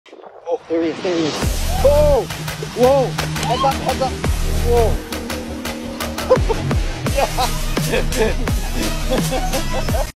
Oh, there he is, there he is. Oh! Whoa! Heads up, heads up! Whoa! Yeah!